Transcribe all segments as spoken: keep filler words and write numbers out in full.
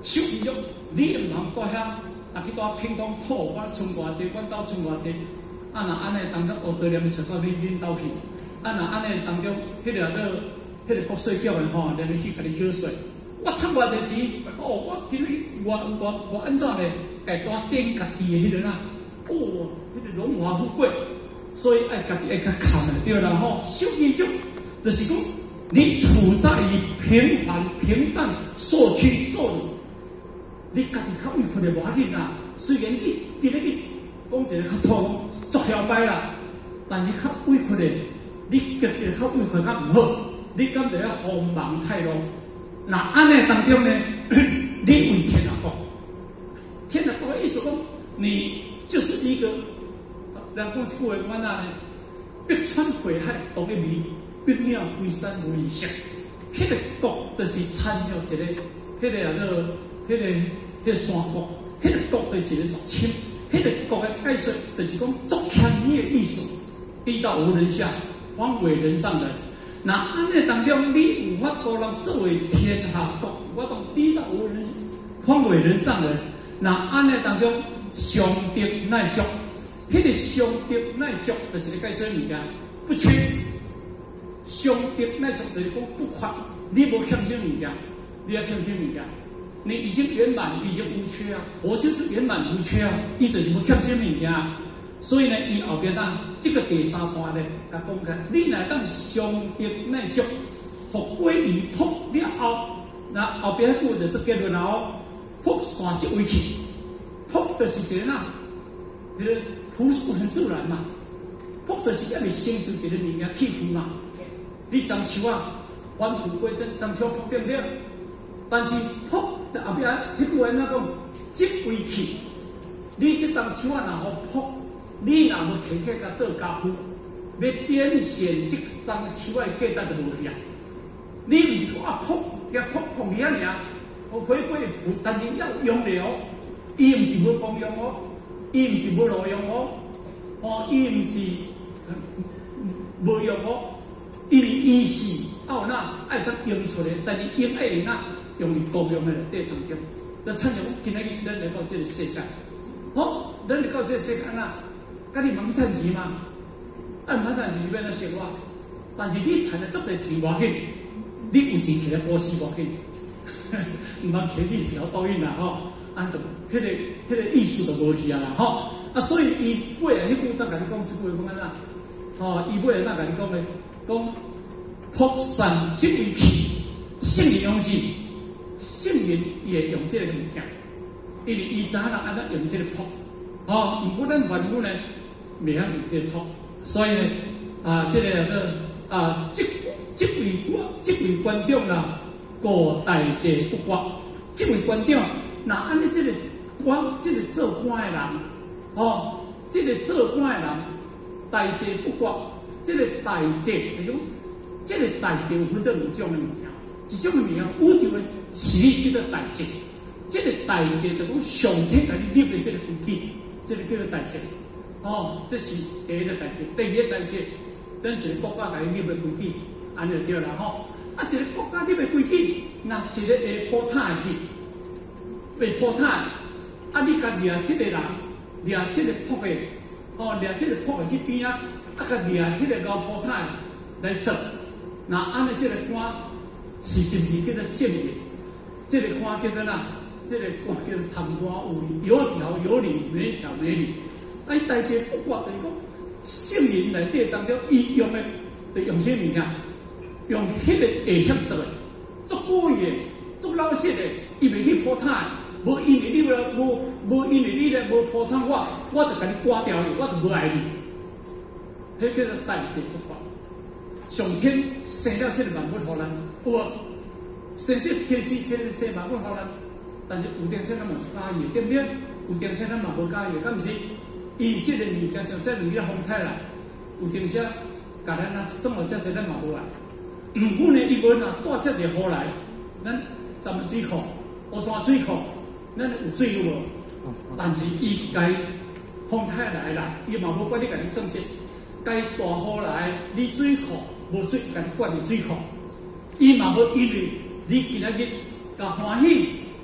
手艺足，你唔通到遐，啊去到乒乓课，我剩偌济，阮兜剩偌济，啊若安尼当中学道念厕所你恁兜去，啊若安尼当中，迄个个，迄个国税局的吼，连去甲你缴税，我趁偌济钱，哦，我今日我我我安怎咧，家大顶家己的迄个啦，哦，迄个荣华富贵，所以爱家己爱较扛的对啦吼，手艺足，就是讲。 你处在于平凡、平淡、受屈、受辱，你家己较委屈的无要紧啦。虽然你今日你讲一个较痛，足嚣摆啦，但是较委屈的，你觉一个较委屈较唔好，你敢就要锋芒太露。那安尼当中呢，你为天啊讲，天啊讲的意思讲，你就是一个，人讲一句话讲哪呢？北川北海同一味。 必妙龟山无以色，迄个国就是参照一个，迄个啊个，迄个迄个山国，迄个国就是咧作清，迄个国的解说就是讲作谦虚的意思，低到无人下，方为人上人。那安尼当中，你有法度让作为天下国，我讲低到无人，方为人上人。那安尼当中，上德乃足，迄个上德乃足就是咧解说物件，不缺。 上德乃足就是讲不缺，你无欠什物件，你要欠什物件？你已经圆满，已经无缺啊！我就是圆满无缺啊！伊就是无欠什物件啊！所以呢，伊后边当这个第三段呢，甲讲开，你乃当上德乃足，互归于仆了后，那后边迄句就是结论了哦。仆山即为去，仆就是谁呐？这个朴素很自然嘛，仆就是要你生出一个物件气质嘛。 你樟树啊，返璞归真，樟树对不对？但是仆在后边迄句话怎讲？即为去，你这樟树啊，若互仆，你若无提起甲做家父，要变现这樟树的价值就无去啊。你唔是讲啊仆，只仆仆尔尔，我可以可以，但是要用了，伊唔是无功用哦，伊唔是无路用哦，哦，伊唔是无用哦。 因为伊是奥那爱得用出来，但是用爱那用于高用的内底当中。那参照今仔日咱来到这个世界，好，咱来到这个世界那，甲你忙去趁钱嘛？按唔趁钱要哪生活？但是你赚了足侪钱无紧，你有钱起来保死无紧，唔通摕去条抖音啦吼，按着迄个迄个意思就无去啊啦吼。啊，所以伊尾啊迄句当甲你讲一句讲安怎？吼，伊尾啊当甲你讲咧。 讲仆山即为去，圣人用是圣人也用这个物件，因为伊知影人安怎用这个仆，哦，毋过咱凡夫呢，未晓用这个仆，所以呢，啊，这个个啊，即即位我即位观众啦，过大节不刮，即位观众，那安尼这个官，这个做官的人，哦，这个做官的人，大节不刮。 这个大节，就是讲，这个大节有分做两种的物件，一种的物件，宇宙的实力叫做大节，这个大节就讲上天给你立的这个规矩，这个叫做大节。哦，这是第一个大节，第二个大节，咱一个国家给你立的规矩，安尼就对啦吼。啊，一个国家立的规矩，那一个会破产去，会破产，啊，你甲掠这个人，掠这个仆的，哦，掠这个仆的去边啊。 啊，甲掠迄个老婆太来做，那安尼这个官是甚至叫做圣人？这个官叫做哪？这个官叫做贪官污吏，有条有理，没条没理。啊，伊大节不刮就是讲，圣人内底当中，伊用的就用啥物件？用迄个会晓做的，足贵的、足老实的，伊袂去破产。无因为你了，无无因为你咧无破产，我我就甲你刮掉你，我就无爱你。 迄叫做大节不刮，上天生了这个万物互咱，有无？生这天时天生万物互咱，但是有定说咱嘛是介意，对不对？有定说咱嘛无介意，敢毋是？伊这个物件上这两个风态啦，有定说甲咱啊生活这些咱嘛无爱。毋过呢，伊无若带这些雨来，咱咱们水库、乌山水库，咱有水有无？但是伊该风态来啦，伊嘛无管你甲你算息。 该大雨来，你水库无水，甲你灌入水库。伊嘛无因为你今仔日甲欢喜，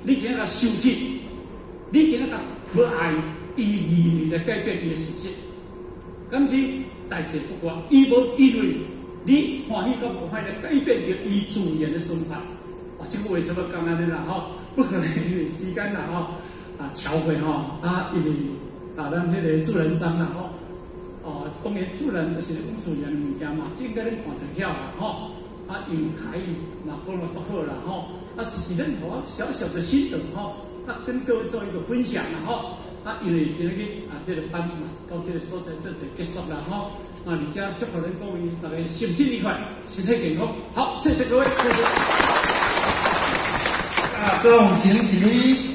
你今仔生气，你今仔要爱伊意来改变伊的事实，敢是代志不怪，伊无因为你欢喜到无欢喜来改变着伊自然的生法。啊，这个为什么讲安尼啦？吼，不可能因为时间啦，吼啊，超过吼啊，因为啊，咱迄个自然章啦，吼。哦，当然自然就是讲自然的物件嘛，这应该恁看得晓啦，吼。啊，用台语嘛讲了说好啦，吼。啊，只是咱我小小的心得，吼。啊，跟各位做一个分享啦，吼。啊，因为今日啊，这个班嘛，到这个所在这就结束啦，吼。啊，而且祝福恁各位大家心情愉快，身体健康。好，谢谢各位，谢谢。 大众请起。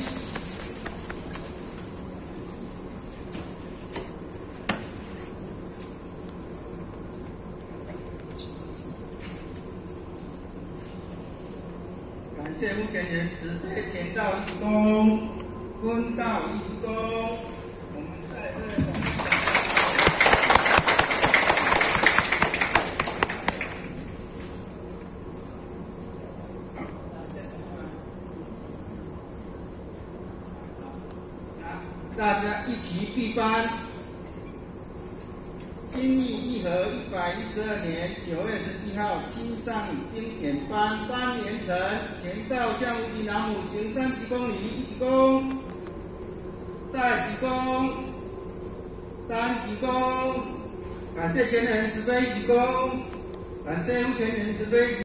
感谢目前人慈悲前道义工、坤道义工，我们在这里。大家一起闭班。新义义和一百一十二年九月十七号，青上经典班班连成，前道向无敌南母行三级公礼，一级公，大级公，三级公，感谢前人慈悲一级公，感谢目前人慈悲。